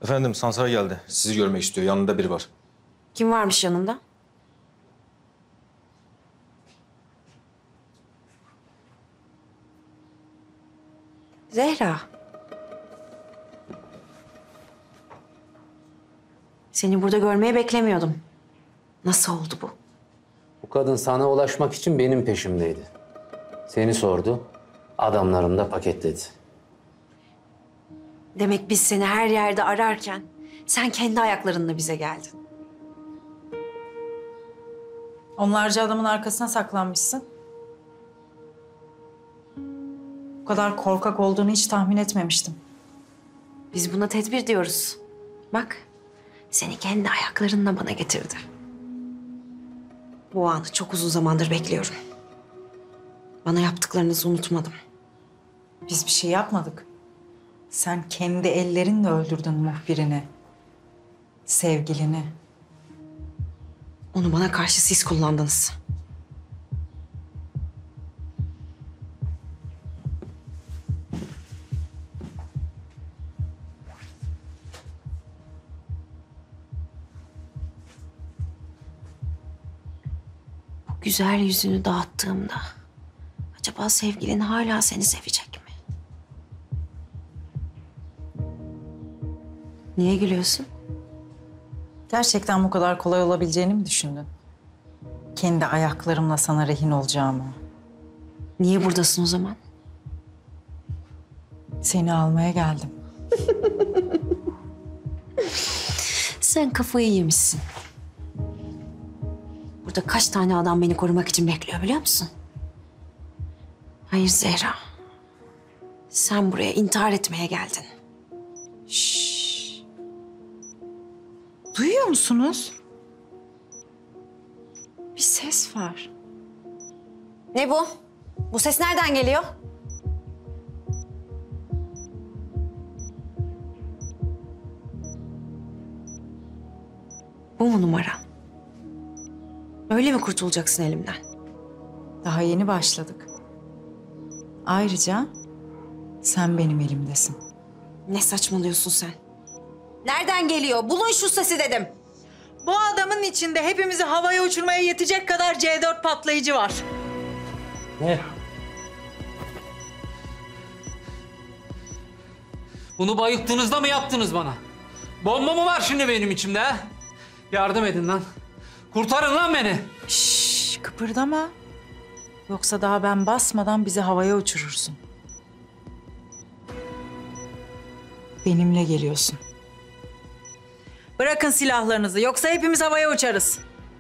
Efendim Sansar geldi. Sizi görmek istiyor. Yanında biri var. Kim varmış yanında? Zehra. Seni burada görmeyi beklemiyordum. Nasıl oldu bu? Bu kadın sana ulaşmak için benim peşimdeydi. Seni sordu, adamlarım da paketledi. Demek biz seni her yerde ararken sen kendi ayaklarınla bize geldin. Onlarca adamın arkasına saklanmışsın. Bu kadar korkak olduğunu hiç tahmin etmemiştim. Biz buna tedbir diyoruz. Bak, seni kendi ayaklarınla bana getirdi. Bu anı çok uzun zamandır bekliyorum. Bana yaptıklarınızı unutmadım. Biz bir şey yapmadık. Sen kendi ellerinle öldürdün muhbirini. Sevgilini. Onu bana karşı siz kullandınız. Bu güzel yüzünü dağıttığımda acaba sevgilin hala seni sevecek mi? Niye gülüyorsun? Gerçekten bu kadar kolay olabileceğini mi düşündün? Kendi ayaklarımla sana rehin olacağımı. Niye buradasın o zaman? Seni almaya geldim. Sen kafayı yemişsin. Burada kaç tane adam beni korumak için bekliyor biliyor musun? Hayır Zehra. Sen buraya intihar etmeye geldin. Duyuyor musunuz? Bir ses var. Ne bu? Bu ses nereden geliyor? Bu mu numara? Öyle mi kurtulacaksın elimden? Daha yeni başladık. Ayrıca sen benim elimdesin. Ne saçmalıyorsun sen? Nereden geliyor? Bulun şu sesi dedim. Bu adamın içinde hepimizi havaya uçurmaya yetecek kadar C4 patlayıcı var. Ne? Bunu bayılttığınızda mı yaptınız bana? Bomba mı var şimdi benim içimde ha? Yardım edin lan. Kurtarın lan beni. Şşş, kıpırdama. Yoksa daha ben basmadan bizi havaya uçurursun. Benimle geliyorsun. Bırakın silahlarınızı, yoksa hepimiz havaya uçarız.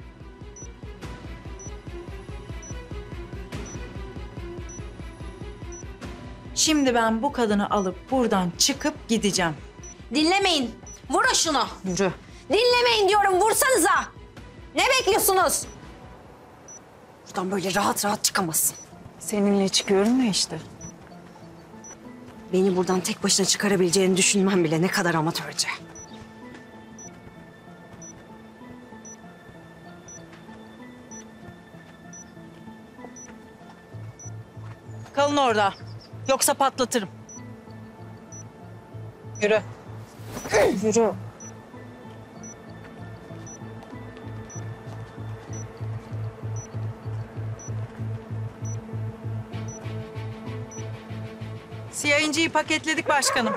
Şimdi ben bu kadını alıp buradan çıkıp gideceğim. Dinlemeyin. Vurun şunu. Yürü. Dinlemeyin diyorum. Vursanıza. Ne bekliyorsunuz? Buradan böyle rahat rahat çıkamazsın. Seninle çıkıyorum ya işte. Beni buradan tek başına çıkarabileceğini düşünmem bile ne kadar amatörce. Kalın orada. Yoksa patlatırım. Yürü. Yürü. Siyah inciyi paketledik başkanım.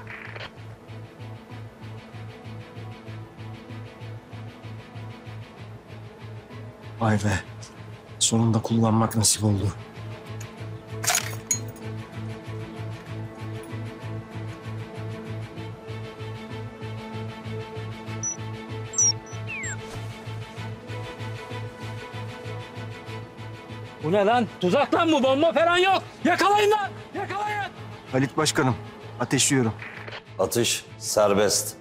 Vay be. Sonunda kullanmak nasip oldu. Bu ne lan? Tuzak lan bu. Bomba falan yok. Yakalayın lan. Yakalayın. Halit Başkanım, ateşliyorum. Atış serbest.